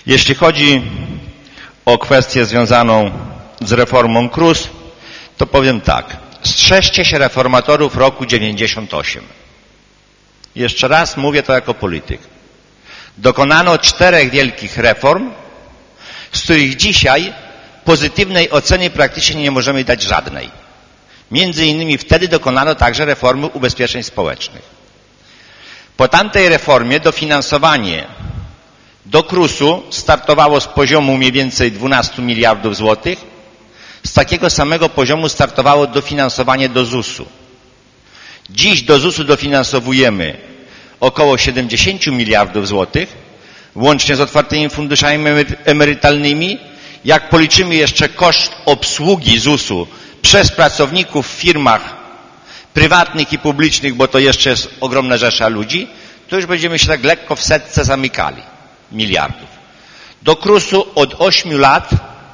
Jeśli chodzi o kwestię związaną z reformą KRUS, to powiem tak. Strzeżcie się reformatorów roku 98. Jeszcze raz mówię to jako polityk. Dokonano 4 wielkich reform, z których dzisiaj pozytywnej oceny praktycznie nie możemy dać żadnej. Między innymi wtedy dokonano także reformy ubezpieczeń społecznych. Po tamtej reformie dofinansowanie do KRUS-u startowało z poziomu mniej więcej 12 miliardów złotych. Z takiego samego poziomu startowało dofinansowanie do ZUS-u. Dziś do ZUS-u dofinansowujemy około 70 miliardów złotych, łącznie z otwartymi funduszami emerytalnymi. Jak policzymy jeszcze koszt obsługi ZUS-u przez pracowników w firmach prywatnych i publicznych, bo to jeszcze jest ogromna rzesza ludzi, to już będziemy się tak lekko w setce zamykali miliardów. Do KRUS-u od 8 lat,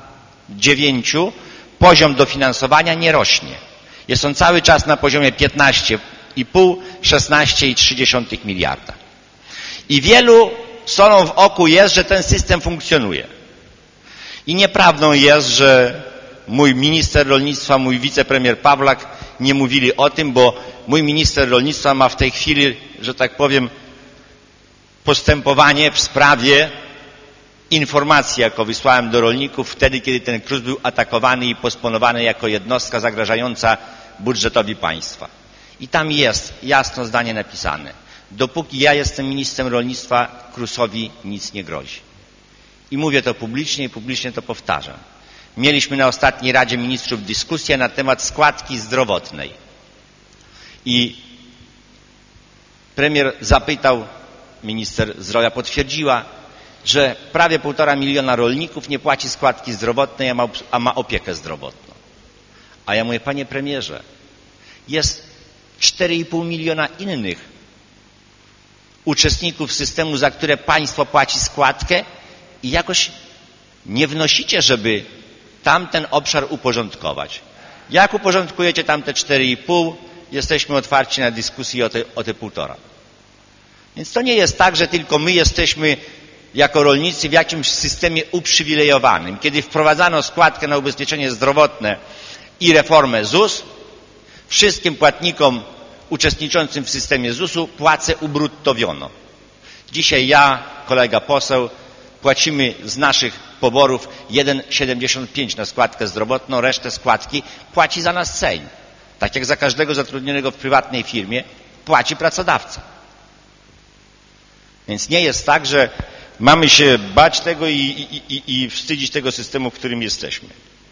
9, poziom dofinansowania nie rośnie. Jest on cały czas na poziomie 15,5, 16,3 miliarda. I wielu solą w oku jest, że ten system funkcjonuje. I nieprawdą jest, że mój minister rolnictwa, mój wicepremier Pawlak nie mówili o tym, bo mój minister rolnictwa ma w tej chwili, że tak powiem, postępowanie w sprawie informacji, jaką wysłałem do rolników wtedy, kiedy ten KRUS był atakowany i posponowany jako jednostka zagrażająca budżetowi państwa. I tam jest jasno zdanie napisane. Dopóki ja jestem ministrem rolnictwa, KRUS-owi nic nie grozi. I mówię to publicznie i publicznie to powtarzam. Mieliśmy na ostatniej Radzie Ministrów dyskusję na temat składki zdrowotnej. I premier zapytał, minister zdrowia potwierdziła, że prawie 1,5 miliona rolników nie płaci składki zdrowotnej, a ma opiekę zdrowotną. A ja mówię, panie premierze, jest 4,5 miliona innych uczestników systemu, za które państwo płaci składkę i jakoś nie wnosicie, żeby tamten obszar uporządkować. Jak uporządkujecie tamte 4,5, jesteśmy otwarci na dyskusję o te 1,5. Więc to nie jest tak, że tylko my jesteśmy jako rolnicy w jakimś systemie uprzywilejowanym. Kiedy wprowadzano składkę na ubezpieczenie zdrowotne i reformę ZUS, wszystkim płatnikom uczestniczącym w systemie ZUS-u płacę ubruttowiono. Dzisiaj ja, kolega poseł, płacimy z naszych poborów 1,75 na składkę zdrowotną, resztę składki płaci za nas Sejm. Tak jak za każdego zatrudnionego w prywatnej firmie płaci pracodawca. Więc nie jest tak, że mamy się bać tego i wstydzić tego systemu, w którym jesteśmy.